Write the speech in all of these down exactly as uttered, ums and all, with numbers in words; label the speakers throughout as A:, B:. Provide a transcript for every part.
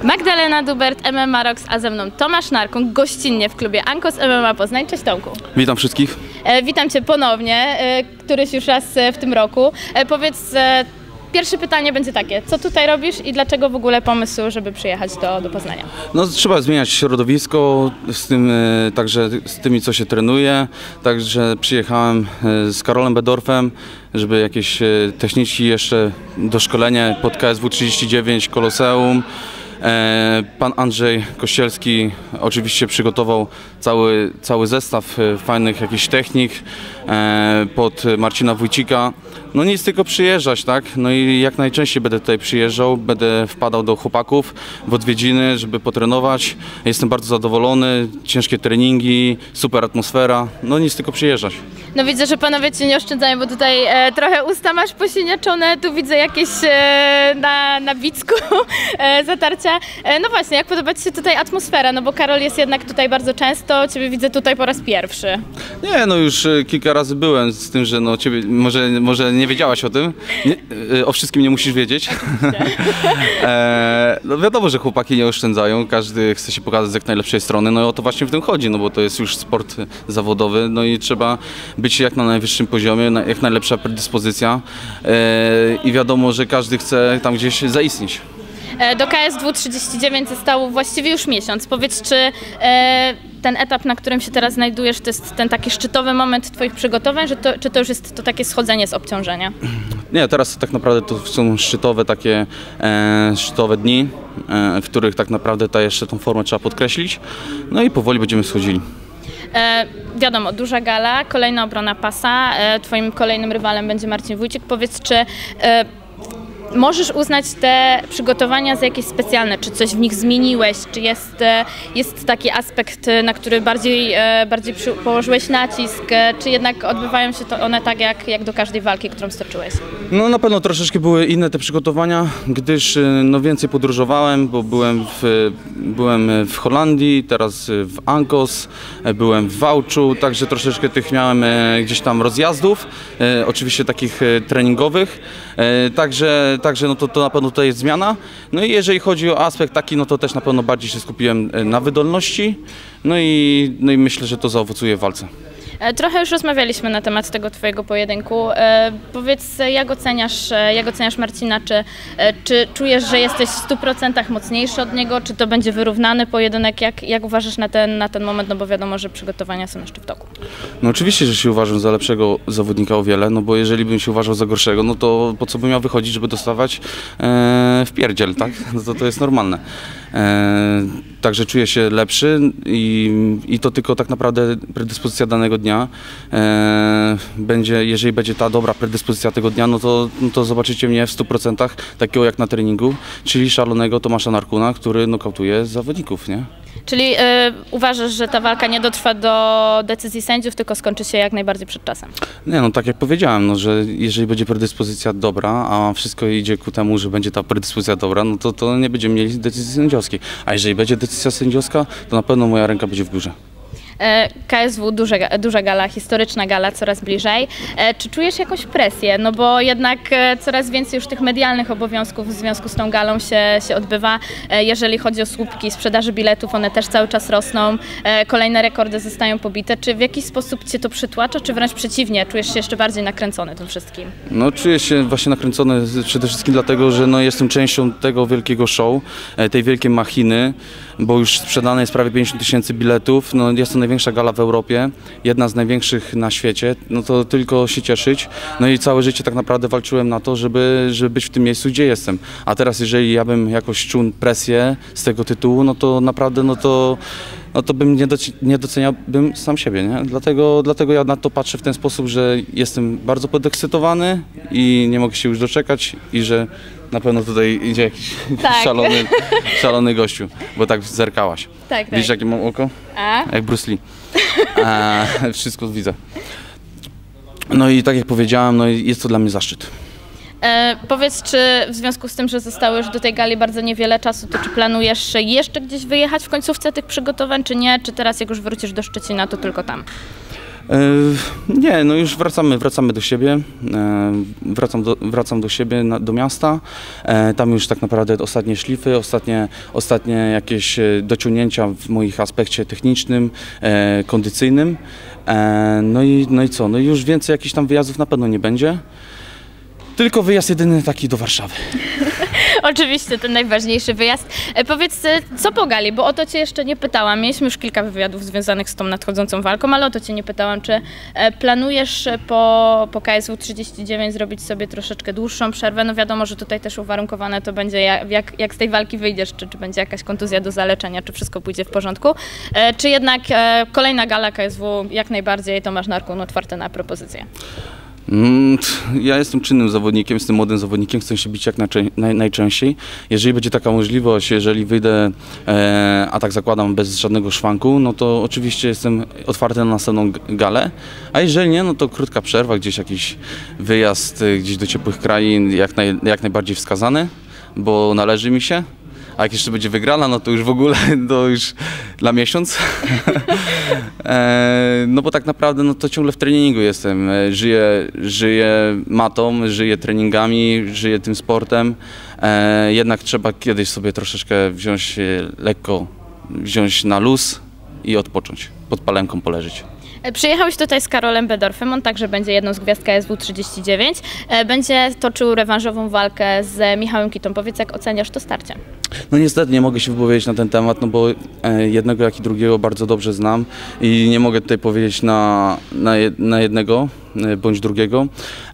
A: Magdalena Dubert, M M A Rocks, a ze mną Tomasz Narkun, gościnnie w klubie Ankos M M A Poznań. Cześć Tomku.
B: Witam wszystkich.
A: E, witam Cię ponownie, e, któryś już raz e, w tym roku. E, powiedz, e, pierwsze pytanie będzie takie, co tutaj robisz i dlaczego w ogóle pomysł, żeby przyjechać do, do Poznania?
B: No, trzeba zmieniać środowisko, z tym, e, także z tymi, co się trenuje. Także przyjechałem e, z Karolem Bedorfem, żeby jakieś e, techniki jeszcze doszkolenie pod K S W trzydzieści dziewięć Koloseum. Pan Andrzej Kościelski oczywiście przygotował cały, cały zestaw fajnych jakichś technik pod Marcina Wójcika. No nic, tylko przyjeżdżać, tak? No i jak najczęściej będę tutaj przyjeżdżał, będę wpadał do chłopaków w odwiedziny, żeby potrenować. Jestem bardzo zadowolony, ciężkie treningi, super atmosfera, no nic, tylko przyjeżdżać.
A: No widzę, że panowie Cię nie oszczędzają, bo tutaj e, trochę usta masz posiniaczone, tu widzę jakieś e, na, na bicku e, zatarcia. E, no właśnie, jak podoba Ci się tutaj atmosfera? No bo Karol jest jednak tutaj bardzo często, Ciebie widzę tutaj po raz pierwszy.
B: Nie, no już e, kilka razy byłem z tym, że no Ciebie, może, może nie wiedziałaś o tym, nie, e, o wszystkim nie musisz wiedzieć. e, no wiadomo, że chłopaki nie oszczędzają, każdy chce się pokazać z jak najlepszej strony, no i o to właśnie w tym chodzi, no bo to jest już sport zawodowy, no i trzeba być jak na najwyższym poziomie, jak najlepsza predyspozycja e, i wiadomo, że każdy chce tam gdzieś zaistnieć.
A: Do K S W trzydzieści dziewięć został właściwie już miesiąc. Powiedz, czy e, ten etap, na którym się teraz znajdujesz, to jest ten taki szczytowy moment Twoich przygotowań, że to, czy to już jest to takie schodzenie z obciążenia? Nie,
B: teraz tak naprawdę to są szczytowe takie e, szczytowe dni, e, w których tak naprawdę ta jeszcze tą formę trzeba podkreślić, no i powoli będziemy schodzili.
A: E, wiadomo, duża gala, kolejna obrona pasa, e, Twoim kolejnym rywalem będzie Marcin Wójcik. Powiedz, czy e, możesz uznać te przygotowania za jakieś specjalne? Czy coś w nich zmieniłeś? Czy jest, jest taki aspekt, na który bardziej, bardziej położyłeś nacisk? Czy jednak odbywają się to one tak jak, jak do każdej walki, którą stoczyłeś?
B: No na pewno troszeczkę były inne te przygotowania, gdyż no, więcej podróżowałem, bo byłem w, byłem w Holandii, teraz w Ankos, byłem w Wałczu, także troszeczkę tych miałem gdzieś tam rozjazdów, e, oczywiście takich treningowych, e, także Także no to, to na pewno tutaj jest zmiana. No i jeżeli chodzi o aspekt taki, no to też na pewno bardziej się skupiłem na wydolności. No i, no i myślę, że to zaowocuje w walce.
A: Trochę już rozmawialiśmy na temat tego Twojego pojedynku. E, powiedz, jak oceniasz, jak oceniasz Marcina? Czy, e, czy czujesz, że jesteś w stu procentach mocniejszy od niego? Czy to będzie wyrównany pojedynek? Jak, jak uważasz na ten, na ten moment? No bo wiadomo, że przygotowania są jeszcze w toku.
B: No oczywiście, że się uważam za lepszego zawodnika o wiele, no bo jeżeli bym się uważał za gorszego, no to po co bym miał wychodzić, żeby dostawać e, w pierdziel, tak? No to, to jest normalne. E, także czuję się lepszy i, i to tylko tak naprawdę predyspozycja danego dnia. E, będzie, jeżeli będzie ta dobra predyspozycja tego dnia, no to, no to zobaczycie mnie w stu procentach takiego jak na treningu, czyli szalonego Tomasza Narkuna, który nokautuje zawodników, nie?
A: Czyli yy, uważasz, że ta walka nie dotrwa do decyzji sędziów, tylko skończy się jak najbardziej przed czasem?
B: Nie, no tak jak powiedziałem, no, że jeżeli będzie predyspozycja dobra, a wszystko idzie ku temu, że będzie ta predyspozycja dobra, no to, to nie będziemy mieli decyzji sędziowskiej. A jeżeli będzie decyzja sędziowska, to na pewno moja ręka będzie w górze.
A: K S W, duża, duża gala, historyczna gala, coraz bliżej. Czy czujesz jakąś presję? No bo jednak coraz więcej już tych medialnych obowiązków w związku z tą galą się, się odbywa. Jeżeli chodzi o słupki sprzedaży biletów, one też cały czas rosną. Kolejne rekordy zostają pobite. Czy w jakiś sposób Cię to przytłacza, czy wręcz przeciwnie? Czujesz się jeszcze bardziej nakręcony tym wszystkim?
B: No czuję się właśnie nakręcony przede wszystkim dlatego, że no, jestem częścią tego wielkiego show, tej wielkiej machiny, bo już sprzedane jest prawie pięćdziesiąt tysięcy biletów. No, jest to największa gala w Europie, jedna z największych na świecie, no to tylko się cieszyć. No i całe życie tak naprawdę walczyłem na to, żeby, żeby być w tym miejscu, gdzie jestem. A teraz jeżeli ja bym jakoś czuł presję z tego tytułu, no to naprawdę no to, no to bym nie, doc nie doceniałbym sam siebie, nie? Dlatego, dlatego ja na to patrzę w ten sposób, że jestem bardzo podekscytowany i nie mogę się już doczekać i że na pewno tutaj idzie jakiś tak. szalony, szalony gościu, bo tak zerkałaś.
A: Tak,
B: Widzisz,
A: tak.
B: jakie mam oko?
A: A?
B: Jak Bruce Lee. A, wszystko widzę. No i tak jak powiedziałem, no jest to dla mnie zaszczyt.
A: E, powiedz, czy w związku z tym, że zostało już do tej gali bardzo niewiele czasu, to czy planujesz jeszcze gdzieś wyjechać w końcówce tych przygotowań, czy nie? Czy teraz jak już wrócisz do Szczecina, to tylko tam?
B: Nie, no już wracamy, wracamy do siebie, wracam do, wracam do siebie, na, do miasta, tam już tak naprawdę ostatnie szlify, ostatnie, ostatnie jakieś dociągnięcia w moich aspekcie technicznym, kondycyjnym, no i, no i co, no i już więcej jakichś tam wyjazdów na pewno nie będzie, tylko wyjazd jedyny taki do Warszawy.
A: Oczywiście, ten najważniejszy wyjazd. E, powiedz, co po gali, bo o to Cię jeszcze nie pytałam. Mieliśmy już kilka wywiadów związanych z tą nadchodzącą walką, ale o to Cię nie pytałam. Czy e, planujesz po, po K S W trzydzieści dziewięć zrobić sobie troszeczkę dłuższą przerwę? No wiadomo, że tutaj też uwarunkowane to będzie, jak, jak, jak z tej walki wyjdziesz, czy, czy będzie jakaś kontuzja do zaleczenia, czy wszystko pójdzie w porządku. E, czy jednak e, kolejna gala K S W jak najbardziej Tomasz Narkun otwarte na propozycje?
B: Ja jestem czynnym zawodnikiem, jestem młodym zawodnikiem, chcę się bić jak naj, najczęściej. Jeżeli będzie taka możliwość, jeżeli wyjdę, e, a tak zakładam, bez żadnego szwanku, no to oczywiście jestem otwarty na następną galę, a jeżeli nie, no to krótka przerwa, gdzieś jakiś wyjazd gdzieś do ciepłych krain, jak, naj, jak najbardziej wskazany, bo należy mi się. A jak jeszcze będzie wygrana, no to już w ogóle to już dla miesiąc. e, no bo tak naprawdę no to ciągle w treningu jestem. Żyję, żyję matą, żyję treningami, żyję tym sportem. E, jednak trzeba kiedyś sobie troszeczkę wziąć lekko, wziąć na luz i odpocząć, pod palemką poleżeć.
A: Przyjechałeś tutaj z Karolem Bedorfem, on także będzie jedną z gwiazd K S W trzydzieści dziewięć. Będzie toczył rewanżową walkę z Michałem Kitą. Powiedz, jak oceniasz to starcie?
B: No niestety nie mogę się wypowiedzieć na ten temat, no bo jednego jak i drugiego bardzo dobrze znam i nie mogę tutaj powiedzieć na, na, jed, na jednego bądź drugiego.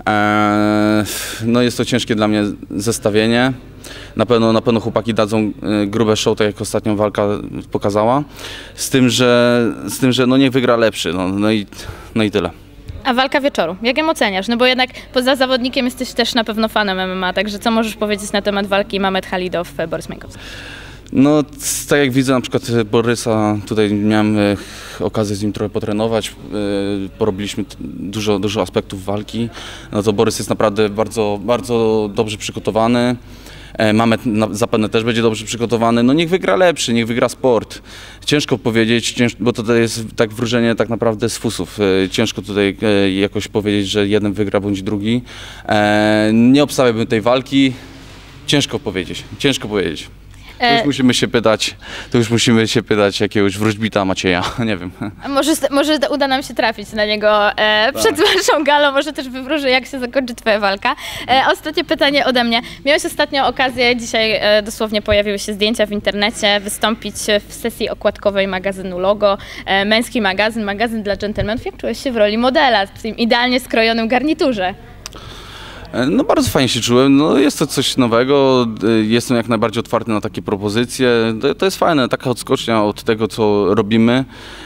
B: No jest to ciężkie dla mnie zestawienie. Na pewno, na pewno chłopaki dadzą grube show, tak jak ostatnią walka pokazała. Z tym, że, z tym, że no niech wygra lepszy, no, no, i, no i tyle.
A: A walka wieczoru, jak ją oceniasz? No bo jednak poza zawodnikiem jesteś też na pewno fanem M M A, także co możesz powiedzieć na temat walki Mamed Halidow, Borys Majkowski?
B: No, tak jak widzę na przykład Borysa, tutaj miałem e, okazję z nim trochę potrenować, e, porobiliśmy dużo, dużo aspektów walki, no to Borys jest naprawdę bardzo, bardzo dobrze przygotowany. Mamed zapewne też będzie dobrze przygotowany, no niech wygra lepszy, niech wygra sport. Ciężko powiedzieć, cięż, bo to jest tak wróżenie tak naprawdę z fusów. Ciężko tutaj jakoś powiedzieć, że jeden wygra bądź drugi. Nie obstawiałbym tej walki, ciężko powiedzieć, ciężko powiedzieć. To już musimy się pytać, to już musimy się pytać jakiegoś wróżbita Macieja, nie wiem.
A: A może, może uda nam się trafić na niego e, przed tak. waszą galą, może też wywróży, jak się zakończy twoja walka. E, ostatnie pytanie ode mnie. Miałeś ostatnio okazję, dzisiaj e, dosłownie pojawiły się zdjęcia w internecie, wystąpić w sesji okładkowej magazynu Logo, e, męski magazyn, magazyn dla dżentelmenów. Jak czułeś się w roli modela w tym idealnie skrojonym garniturze?
B: No bardzo fajnie się czułem, no jest to coś nowego, jestem jak najbardziej otwarty na takie propozycje, to jest fajne, taka odskocznia od tego, co robimy.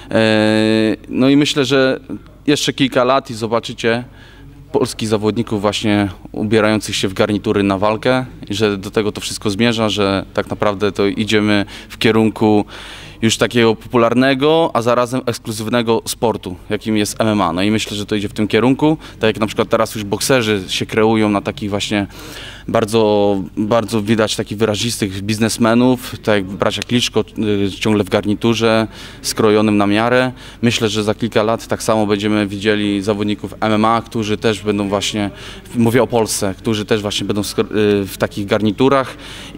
B: No i myślę, że jeszcze kilka lat i zobaczycie polskich zawodników właśnie ubierających się w garnitury na walkę i że do tego to wszystko zmierza, że tak naprawdę to idziemy w kierunku już takiego popularnego, a zarazem ekskluzywnego sportu, jakim jest M M A. No i myślę, że to idzie w tym kierunku, tak jak na przykład teraz już bokserzy się kreują na takich właśnie bardzo, bardzo widać takich wyrazistych biznesmenów, tak jak bracia Kliczko, ciągle w garniturze, skrojonym na miarę. Myślę, że za kilka lat tak samo będziemy widzieli zawodników M M A, którzy też będą właśnie, mówię o Polsce, którzy też właśnie będą w takich garniturach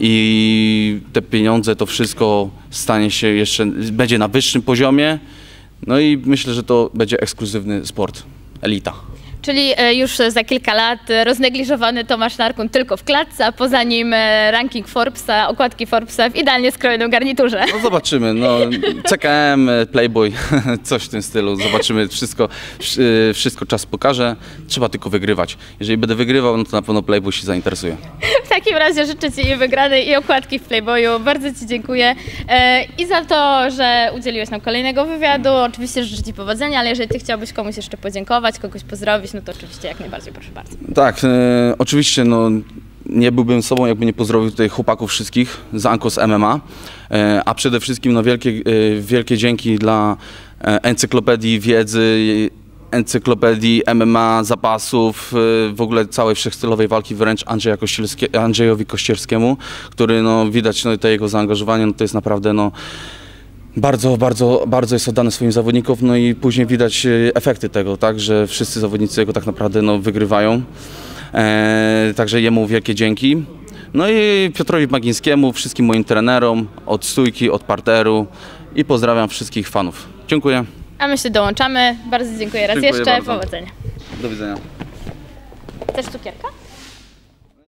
B: i te pieniądze, to wszystko stanie się jeszcze, będzie na wyższym poziomie. No i myślę, że to będzie ekskluzywny sport, elita.
A: Czyli już za kilka lat roznegliżowany Tomasz Narkun tylko w klatce, a poza nim ranking Forbesa, okładki Forbesa w idealnie skrojonym garniturze.
B: No zobaczymy, no C K M, Playboy, coś w tym stylu, zobaczymy, wszystko, wszystko czas pokaże, trzeba tylko wygrywać. Jeżeli będę wygrywał, no to na pewno Playboy się zainteresuje.
A: W takim razie życzę Ci i wygranej, i okładki w Playboyu, bardzo Ci dziękuję i za to, że udzieliłeś nam kolejnego wywiadu, oczywiście życzę Ci powodzenia, ale jeżeli Ty chciałbyś komuś jeszcze podziękować, kogoś pozdrowić, no to oczywiście jak najbardziej, proszę bardzo.
B: Tak, e, oczywiście, no nie byłbym sobą, jakby nie pozdrowił tutaj chłopaków wszystkich z Ankos M M A, e, a przede wszystkim no wielkie, e, wielkie dzięki dla e, encyklopedii wiedzy, encyklopedii M M A, zapasów, e, w ogóle całej wszechstylowej walki wręcz Andrzeja Kościelskie, Andrzejowi Kościerskiemu, który no widać no, to jego zaangażowanie, no to jest naprawdę no bardzo, bardzo, bardzo jest oddany swoim zawodnikom, no i później widać e, efekty tego, tak, że wszyscy zawodnicy jego tak naprawdę no, wygrywają. E, także jemu wielkie dzięki. No i Piotrowi Bagińskiemu, wszystkim moim trenerom, od stójki, od parteru i pozdrawiam wszystkich fanów. Dziękuję.
A: A my się dołączamy. Bardzo dziękuję raz
B: Dziękuję
A: jeszcze.
B: bardzo.
A: Powodzenia.
B: Do widzenia.
A: Chcesz cukierka?